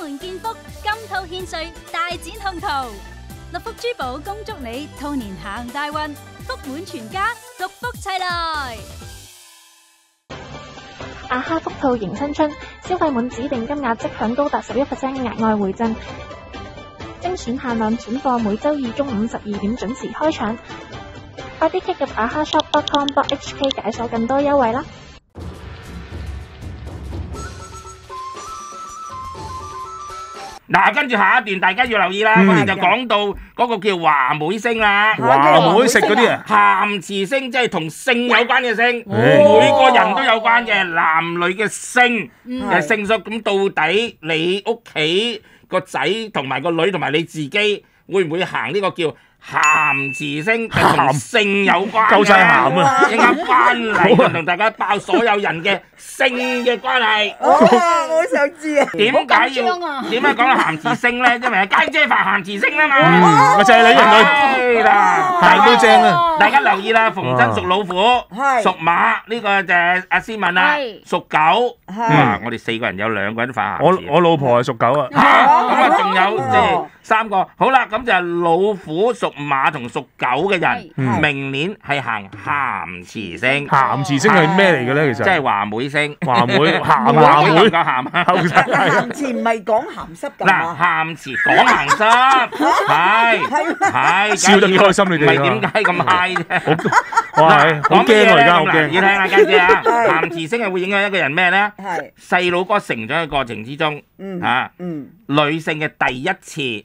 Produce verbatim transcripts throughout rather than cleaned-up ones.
門見福，金兔獻瑞，大展宏圖。六福珠寶恭祝你兔年行大運，福滿全家，六福齊來。 阿哈福兔迎新春，消費滿指定金額即享高達十一 percent 額外回贈。精選限量轉貨每周二中午十二點準時開搶，快啲 click 入阿哈 shop dot com dot h k 解鎖更多優惠啦！ 嗱，跟住下一段大家要留意啦，我哋就講到嗰個叫華妹星啦。 華妹食嗰啲啊， 咸池星即係同性有關嘅星，每個人都有關嘅，男女嘅星嘅星數。咁到底你屋企個仔同埋個女同埋你自己會唔會行呢個叫咸池星，同性有關嘅？ 夠晒咸啊！ 一陣翻嚟同大家爆所有人嘅性嘅關係。 哇！我想知啊， 點解要點解講到咸池星咧？因為家姐發咸池星啦嘛。 咪就係你人類啦， 大都正啊！ 大家留意啦，馮真屬老虎，屬馬呢個就係阿思敏啦，屬狗。哇！我哋四個人有兩個人發咸池。 我我老婆係屬狗啊。 嚇！咁啊，仲有即係三個。好啦，咁就係老虎、屬馬同屬狗嘅人，明年係行咸池星。 咸池星係咩嚟嘅咧？其實即係華妹星。 華妹咸華妹夠鹹啊！ 咸池唔係講鹹濕㗎嘛？ 嗱，咸池講鹹濕，係係笑得幾開心你哋。 唔係點解咁 high 啫？ 哇！好驚啊！而家好驚。 要睇下家姐啊，咸池星係會影響一個人咩咧？ 係細佬哥成長嘅過程之中，嚇，女性嘅第一次。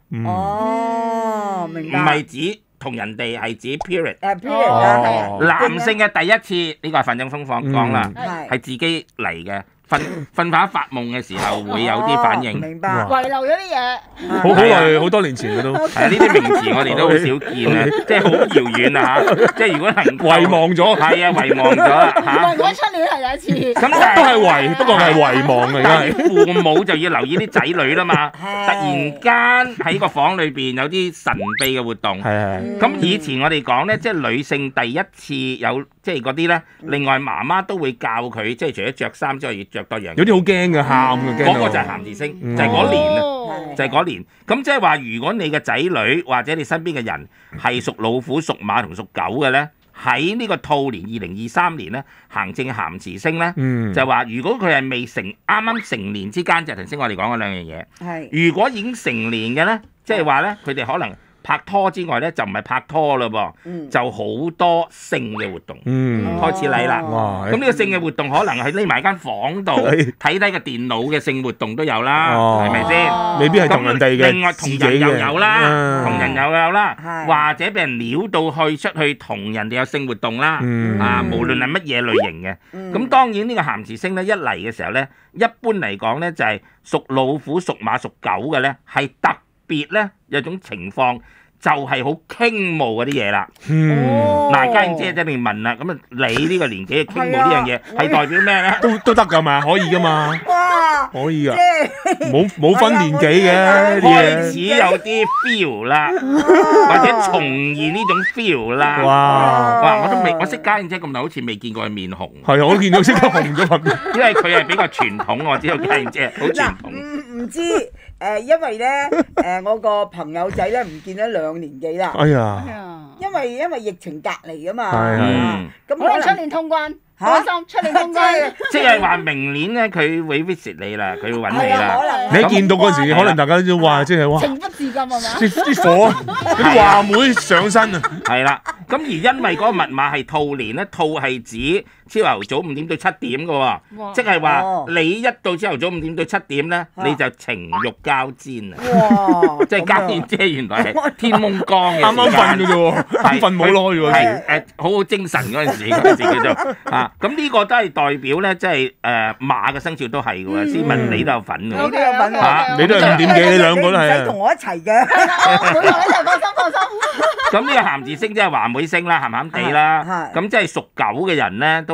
哦，明白。 唔係指同人哋，係指 period。 誒 period 啊， 男性嘅第一次，呢個係范正峰講講啦，係自己嚟嘅。瞓瞓下發夢嘅時候會有啲反應， 明白。 遺留咗啲嘢， 好好耐好多年前嘅都。 係呢啲名詞我哋都好少見啊，即係好遙遠啊嚇！即係如果能遺忘咗， 係啊遺忘咗啦嚇。 唔係我出年係第一次。 咁但係都係遺，不過係遺忘嚟嘅。 父母就要留意啲仔女啦嘛。突然間喺個房裏邊有啲神秘嘅活動。 係係。 咁以前我哋講咧，即係女性第一次有即係嗰啲咧，另外媽媽都會教佢，即係除咗着衫之外要着多樣。 有啲好驚嘅，喊嘅驚。 嗰個就係咸池星，就係嗰年啊，就係嗰年。咁即係話，如果你嘅仔女或者你身邊嘅人係屬老虎、屬馬同屬狗嘅咧，喺呢個兔年二零二三年咧，行正咸池星咧，就話如果佢係未成啱啱成年之間，就係頭先我哋講嗰兩樣嘢。係。如果已經成年嘅咧，即係話咧，佢哋可能拍拖之外咧，就唔係拍拖嘞噃，就好多性嘅活動，開始嚟啦。咁呢個性嘅活動可能係匿埋間房度睇睇個電腦嘅性活動都有啦，係咪先？ 未必係同人哋嘅， 另外同人又有啦，同人又有啦，或者俾人撩到去出去同人哋有性活動啦。啊，無論係乜嘢類型嘅。咁當然呢個咸池星咧一嚟嘅時候咧，一般嚟講咧就係屬老虎、屬馬、屬狗嘅咧係特別咧有種情況就係好傾慕嗰啲嘢啦。嗱，家燕姐一定問啦，咁啊你呢個年紀嘅傾慕呢樣嘢係代表咩咧？ 都都得㗎嘛，可以㗎嘛。 哇！ 可以㗎，冇冇分年紀嘅呢啲嘢。 開始有啲 feel 啦，或者重現呢種 feel 啦。 哇！ 哇！我都未，我識家燕姐咁耐，好似未見過佢面紅。 係，我都見到識得紅咗份。 因為佢係比較傳統，我知道家燕姐好傳統。 唔唔知誒，因為咧誒，我個朋友仔咧唔見咗兩年幾啦。 哎呀！ 因為因為疫情隔離啊嘛。 係係。 咁可能出年通關。開心出嚟通關， 即係話明年咧，佢會 visit 你啦，佢會揾你啦。 你一見到嗰時，可能大家都話，即係哇， 情不自禁係嘛？ 啲啲火啊，啲華妹上身啊！ 係啦，咁而因為嗰個密碼係兔年咧，兔係指朝頭早五點到七點嘅喎，即係話你一到朝頭早五點到七點咧，你就情慾交煎啊！哇！即係家燕姐原來係天蒙光嘅， 啱啱瞓嘅啫喎，啱瞓冇耐喎， 係誒好好精神嗰陣時嗰陣時叫做啊。咁呢個都係代表咧，即係誒馬嘅生肖都係嘅喎。思敏你都有份嘅， 你都有份嚇， 你都係五點幾，你兩個都係。 唔使同我一齊嘅， 我同你一齊放心放心。 咁呢個咸池星即係華妹星啦，鹹鹹地啦。咁即係屬狗嘅人咧，都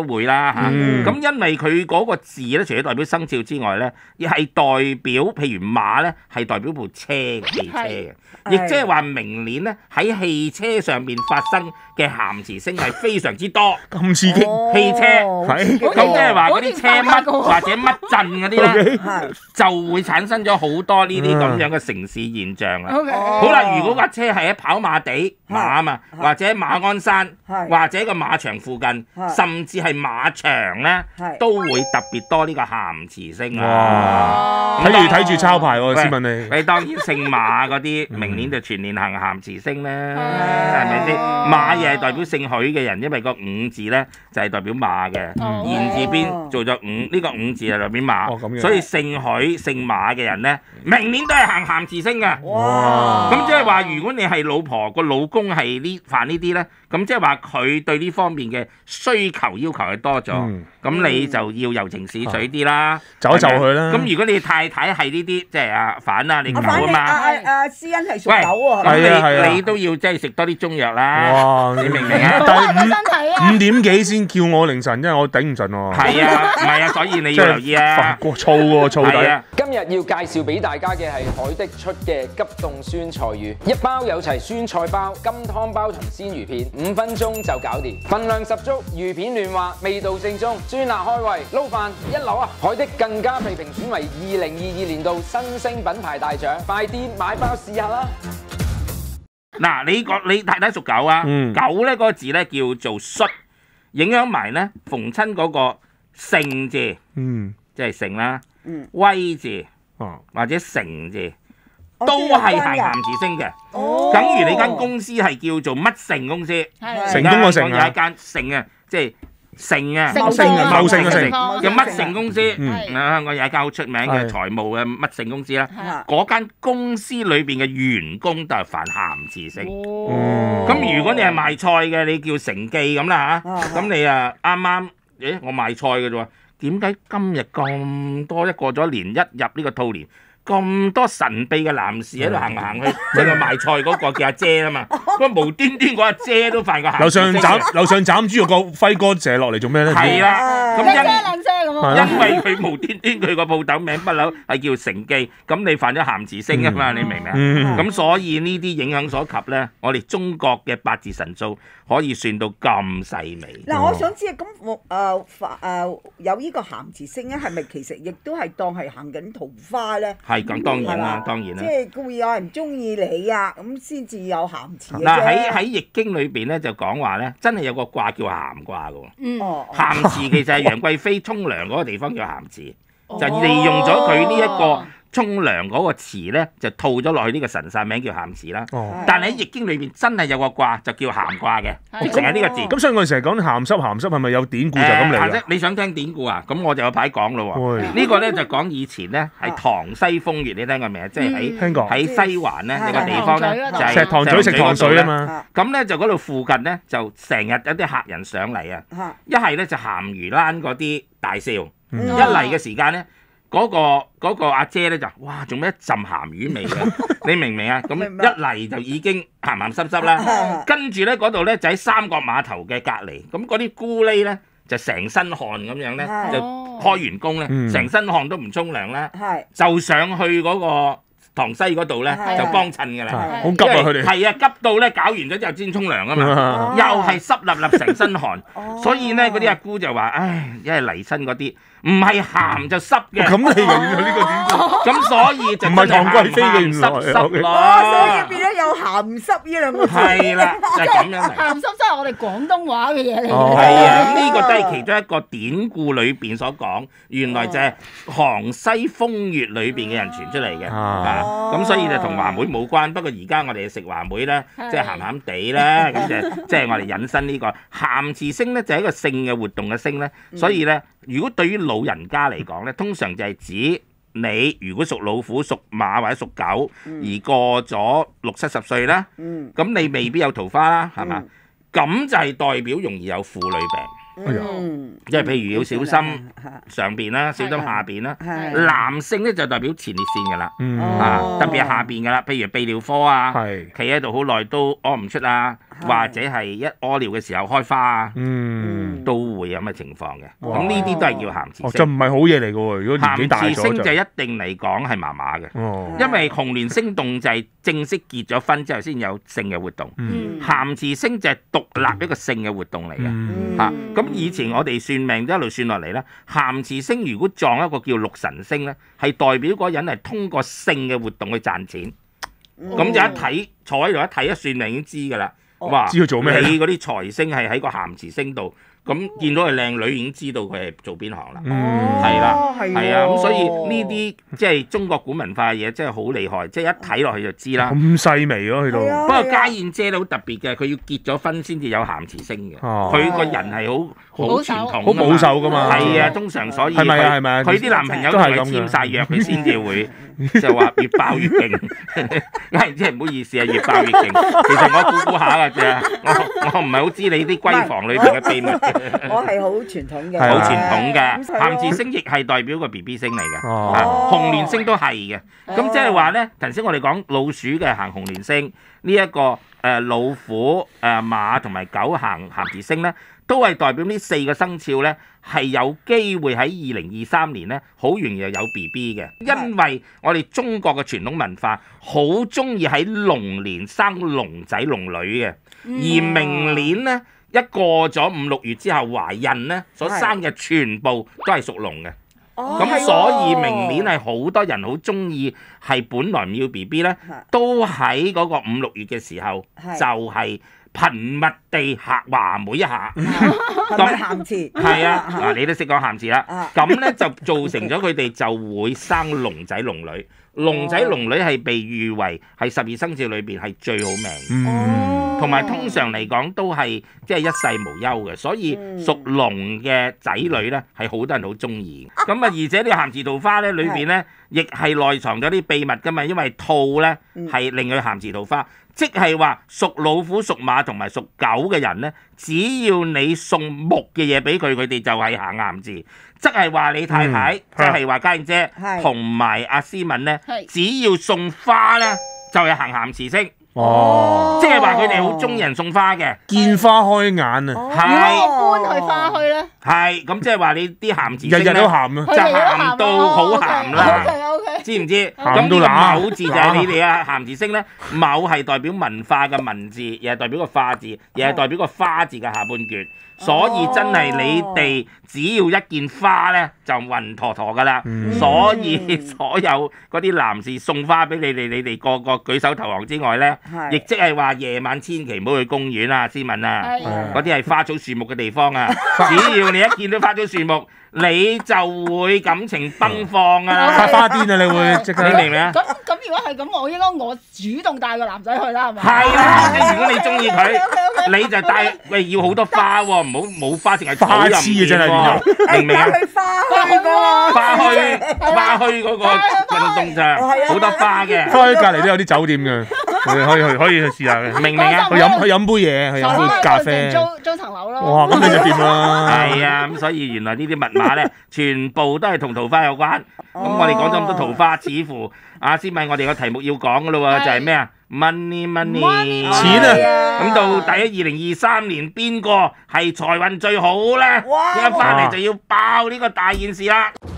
會啦嚇。咁、 嗯、 因為佢嗰個字咧，除咗代表生肖之外咧，亦係代表譬如馬咧，係代表部車嘅汽車嘅，亦即係話明年咧喺汽車上面發生嘅鹹詞聲係非常之多。 咁刺激， 汽車係咁即係話嗰啲車乜或者乜陣嗰啲咧，就會產生咗好多呢啲咁樣嘅城市現象啦。好啦，如果架車係喺跑馬地馬啊嘛，或者馬鞍山，或者個馬場附近，甚至係馬場咧，都會特別多呢個鹹詞聲啊！ 睇住睇住抄牌喎，先問你。 你當然姓馬嗰啲，明年就全年行鹹詞聲啦，係咪先？馬亦係代表姓許嘅人，因為個五字咧就係代表馬嘅，言字邊做咗五，呢個五字係代表馬，所以姓許姓馬嘅人咧，明年都係行鹹詞聲嘅。哇！咁即係話，如果你係老婆個老公係呢犯呢啲咧，咁即係話佢對呢方面嘅需求要求係多咗，咁你就要柔情似水啲啦， 就一就佢啦。 咁如果你太太係呢啲，即係阿反啊，你狗啊嘛， 阿阿思欣係屬狗喎， 咁你你都要即係食多啲中藥啦。哇！你明唔明啊？ 但係五五點幾先叫我凌晨，因為我頂唔順喎。 係啊，唔係啊，所以你要留意啊。 過燥喎，燥底。 今日要介紹俾大家嘅係海的出嘅急凍酸菜魚，一包有齊酸菜包、金湯包同鮮魚片，五分鐘就搞掂，份量十足，魚片嫩滑，味道正宗，酸辣開胃，撈飯一流啊！海的更加被評選為二零二二年度新星品牌大獎，快啲買包試下啦！ 嗱，你講你太太屬狗啊， 嗯、 狗咧嗰個字咧叫做戌，影響埋咧逢親嗰個勝字， 嗯， 即係勝啦， 嗯、 威字， 哦、 或者成字，哦、都係行鹹詞聲嘅。哦，等於你間公司係叫做乜成公司， 成功個成啊， 有一間成啊，即係。成啊， 茂盛啊，茂盛嘅盛， 叫乜盛公司？啊，香港有一間好出名嘅財務嘅乜盛公司啦。嗰間公司裏邊嘅員工都係犯鹹詞聲。咁如果你係賣菜嘅，你叫成記咁啦嚇。咁你啊啱啱，誒我賣菜嘅啫喎，點解今日咁多一過咗年一入呢個兔年？咁多神秘嘅男士喺度行嚟行去，即係賣菜嗰個叫阿姐啊嘛，咁無端端嗰阿姐都犯個鹹詞聲。樓上斬樓上斬豬肉個輝哥射落嚟做咩咧？係啦，咁因因為佢無端端佢個鋪頭名不嬲係叫成記，咁你犯咗鹹詞聲啊嘛，你明唔明啊？咁所以呢啲影響所及咧，我哋中國嘅八字神數可以算到咁細微。 嗱，我想知啊，咁我誒誒有呢個鹹詞聲咧，係咪其實亦都係當係行緊桃花咧？ 係咁，當然啦，當然啦。 即係會有人中意你啊，咁先至有鹹詞嘅啫。 嗱，喺喺易經裏邊咧就講話咧，真係有個卦叫鹹卦嘅喎。 嗯。 鹹詞其實係楊貴妃沖涼嗰個地方叫鹹詞，就利用咗佢呢一個沖涼嗰個詞咧，就套咗落去呢個神煞名叫鹹詞啦。但係喺易經裏邊真係有個卦就叫鹹卦嘅，直情係呢個字。 咁所以我哋成日講鹹濕鹹濕係咪有典故就咁嚟㗎？ 你想聽典故啊？咁我就有排講咯喎。呢個咧就講以前咧係塘西風月，你聽過未啊？即係喺喺西環咧有個地方咧就係石塘咀食糖水啊嘛。 咁咧就嗰度附近咧就成日有啲客人上嚟啊。一係咧就鹹魚欄嗰啲大少，一嚟嘅時間咧。嗰、那個嗰、那個阿姐咧就哇，做咩一陣鹹魚味嘅？你明唔明啊？咁一嚟就已經鹹鹹濕濕啦。跟住咧嗰度咧就喺三角碼頭嘅隔離，咁嗰啲咕喱咧就成身汗咁樣咧，就開完工咧，成身汗都唔沖涼啦，就上去嗰個塘西嗰度咧就幫襯㗎啦。 好急啊！佢哋係啊，急到咧搞完咗之後先沖涼啊嘛，又係濕立立成身汗，所以咧嗰啲阿姑就話：唉，一係嚟親嗰啲。唔係鹹就濕嘅， 咁嚟嘅呢個典故， 咁所以就唔係唐貴妃嘅原來， 哦，所以變咗有鹹濕呢兩個字， 係啦，就係咁樣嚟。 鹹濕真係我哋廣東話嘅嘢嚟嘅， 係啊，呢個都係其中一個典故裏邊所講，原來就係杭西風月裏邊嘅人傳出嚟嘅，啊，咁所以就同華妹冇關。不過而家我哋食華妹咧，即係鹹鹹地啦，咁就即係我哋引申呢個鹹詞聲咧，就係一個性嘅活動嘅聲咧，所以咧。如果對於老人家嚟講咧，通常就係指你如果屬老虎、屬馬或者屬狗，而過咗六七十歲啦，咁你未必有桃花啦，係嘛？咁就係代表容易有婦女病，即係譬如要小心上邊啦，小心下邊啦。男性咧就代表前列腺㗎啦，啊特別係下邊㗎啦，譬如泌尿科啊，企喺度好耐都屙唔出啊，或者係一屙尿嘅時候開花啊，都會。 會有咁嘅情況嘅。 哇咁呢啲都係叫鹹池哦，就星。 唔係好嘢嚟嘅喎。如果年紀大鹹池星咗就一定嚟講係麻麻嘅， 哦， 因為紅鸞星動就係正式結咗婚之後先有性嘅活動， 嗯鹹池星就係獨立一個性嘅活動嚟嘅。 嗯嚇咁、以前我哋算命一路算落嚟咧，鹹池星如果撞一個叫六神星咧，係代表嗰個人係通過性嘅活動去賺錢。咁、就一睇坐喺度一睇一算命已經知㗎啦。哇！ 知佢做咩你嗰啲財星係喺個鹹池星度，咁見到係靚女已經知道佢係做邊行啦。 嗯係啦， 係係啊，咁所以呢啲即係中國古文化嘅嘢，真係好厲害，即係一睇落去就知啦。 咁細微咯，去到係啊不過家燕姐都好特別嘅，佢要結咗婚先至有鹹池星嘅。 哦佢個人係好好保守傳統㗎嘛， 好保守㗎嘛係啊，通常所以係咪啊佢係咪啊佢啲男朋友都都係係咁㗎簽晒約，佢先至會就話越爆越勁。家燕姐唔好意思啊，越爆越勁。其實我估估下㗎啫，我我唔係好知你啲閨房裏邊嘅秘密。 我係好傳統嘅， 係好傳統嘅， 咁係咯鹹池星亦係代表個 B B 星嚟嘅， 哦啊紅鸞星都係嘅。咁即係話咧，頭先我哋講老鼠嘅行紅鸞星，呢、一個誒老虎、誒馬同埋狗行鹹池星咧，都係代表呢四個生肖咧係有機會喺二零二三年咧好容易有 B B 嘅，因為我哋中國嘅傳統文化好中意喺龍年生龍仔龍女嘅，而明年咧。一過咗五六月之後懷孕咧，所生嘅全部都係屬龍嘅。 哦咁所以明年係好多人好中意，係本來唔要 B B 咧，都喺嗰個五六月嘅時候係就係頻密地下話每一下。 係咪鹹池？ 係啊，嗱你都識講鹹池啦啊， 咁咧就造成咗佢哋就會生龍仔龍女。龍仔龍女係被譽為係十二生肖裏邊係最好命嘅。 嗯， 同埋通常嚟講都係即係一世無憂嘅，所以屬龍嘅仔女咧係好多人好中意。咁啊，而且呢個鹹池桃花咧裏邊咧，亦係內藏咗啲秘密噶嘛，因為兔咧係令佢鹹池桃花，即係話屬老虎、屬馬同埋屬狗嘅人咧，只要你送木嘅嘢俾佢，佢哋就係行鹹池。即係話你太太， 嗯即係話家燕姐係同埋阿思敏咧係， 只要送花咧，就係行鹹池星。 哦， 即係話佢哋好中意人送花嘅， 見花開眼啊， 如果係我搬去花墟咧， 係咁，即係話你啲鹹池日日都星咧鹹啊， 就鹹到好鹹啦 O K O K。 知唔知？ 鹹咁呢個到乸卯字就係你哋啊鹹池星咧，卯係代表文化嘅文字，又係代表個化字，又係代表個花字嘅下半橛。所以真係你哋只要一件花咧，就暈陀陀噶啦。 嗯所以所有嗰啲男士送花俾你哋，你哋個個舉手投降之外咧， 係亦即係話夜晚千祈唔好去公園啊，思敏啊。 係嗰啲係花草樹木嘅地方啊！只要你一見到花草樹木，你就會感情崩放發啊！ 花癲啊，你會即刻你明唔明啊？ 咁咁如果係咁，我應該我主動帶個男仔去啦，係咪？ 係啦，即係如果你中意佢， OK，OK，OK， 你就帶喂要好多花喎，唔好冇花淨係草又唔花痴啊真係變咗掂喎，明唔明啊？ 去花墟㗎花墟花墟嗰個運動場好多花嘅， 花墟隔離都有啲酒店嘅，可以可以去可以去試下嘅， 明唔明啊？ 去飲去飲杯嘢，去飲杯咖啡。 租租層樓咯。 哇，咁你就掂啦。 係啊，咁所以原來呢啲密碼咧，全部都係同桃花有關。咁我哋講咗咁多桃花，似乎阿思敏，我哋個題目要講嘅咯喎，就係咩啊？Money money， 錢啊！ 咁到底二零二三年邊個係財運最好咧？ 哇一翻嚟就要爆呢個大件事啦！